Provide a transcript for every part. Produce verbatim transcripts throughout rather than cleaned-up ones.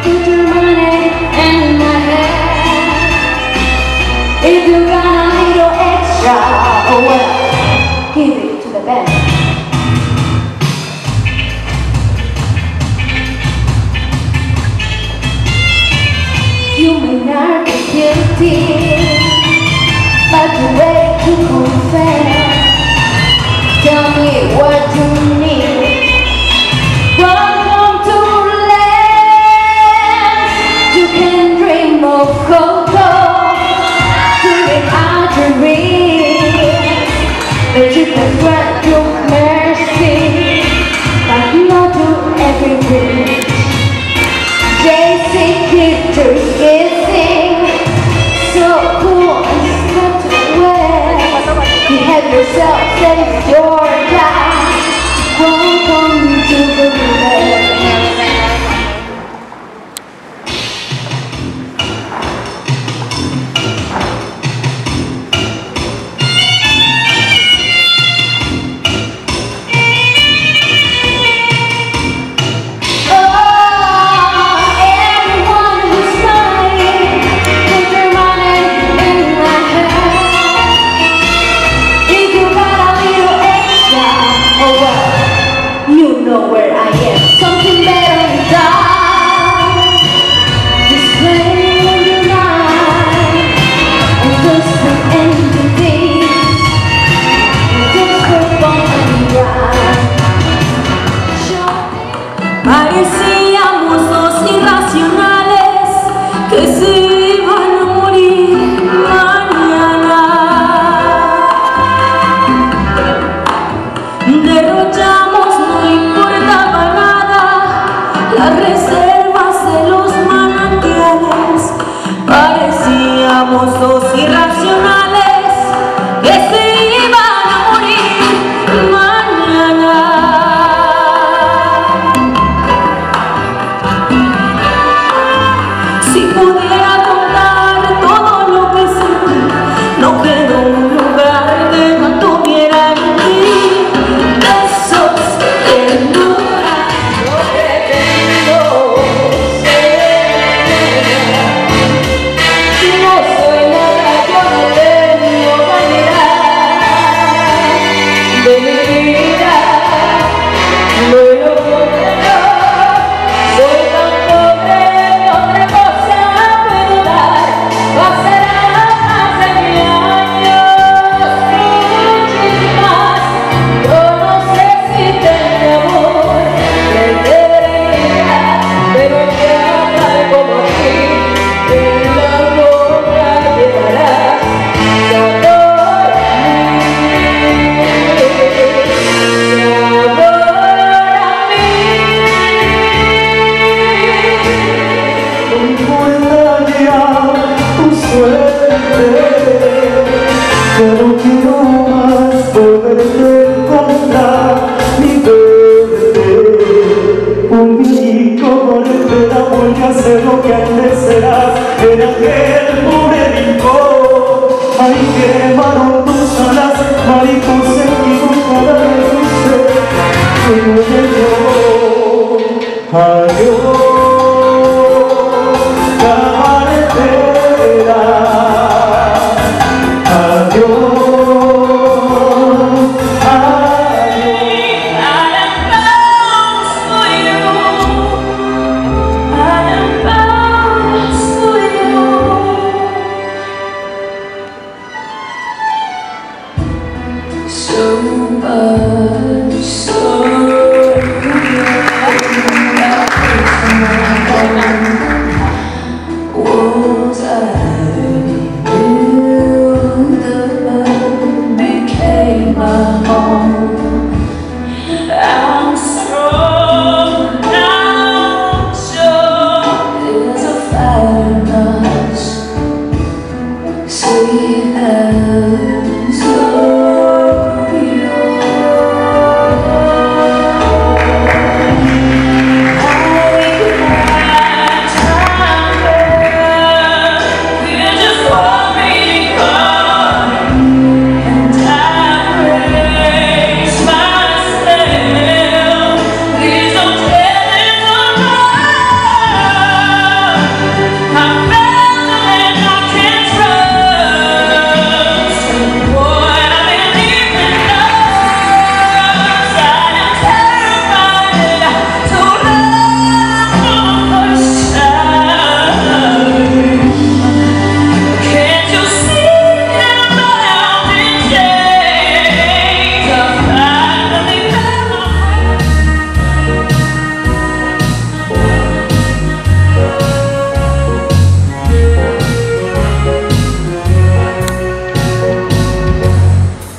put your money in my hand. If you got a little extra, oh well, give it to the band. You may not be guilty, but you're ready to confess. Tell me what you need. Welcome to land. You can dream of Coco, dreaming out your dreams, but you can grant your mercy, but not to everything. J C pictures kissing, so cool and swept away. You have yourself saved your life. Welcome to the land. Know where I am, something better than that. Just play on your mind, and just an empty and just for fun and ride. Parecíamos dos irracionales que se iban a morir mañana. Derrochamos, no importaba nada, las reservas de los manantiales. Parecíamos dos irracionales que se iban a morir mañana. Si pudiera contar todo lo que sentí, no quedó un lugar que no tuviera en ti. Pero quiero más poderte encontrar, mi bebé. Un viejito con espera vuelve a ser lo que antes eras. Era aquel morenico, ay, quemaron tus alas, mariposa equivocada de tu ser. Que no llegó, adiós. So much, so was I knew the moon became my home. I'm strong now, sure there's a fire in us. Sweet as oh, I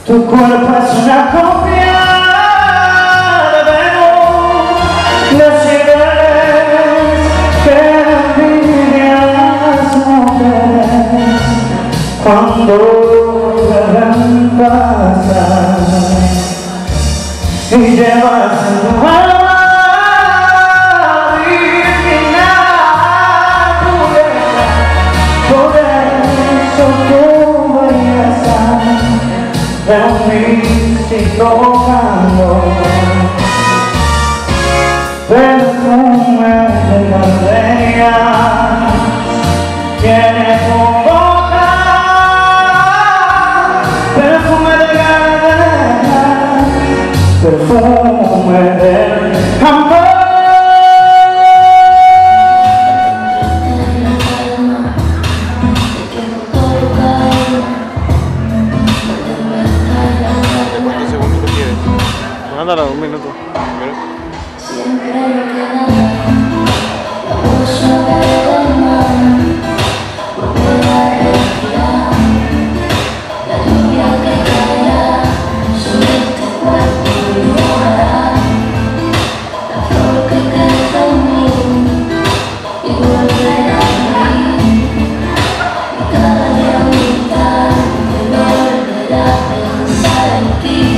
Tu cuerpo es una copia de Venus, las ciudades que envidian las mujeres cuando deben pasar y llevas en tu alma virginal pureza, por eso tu belleza de un místico calor, perfume de gardenia tiene tu boca, perfume de gardenia, perfume del amor. Mándala un minuto. Siempre me queda la voz suave del mar, volver a respirar la lluvia que caerá sobre este cuerpo y mojará la flor que crece en mí y volverá a mí y cada día meditar y volver a pensar en ti.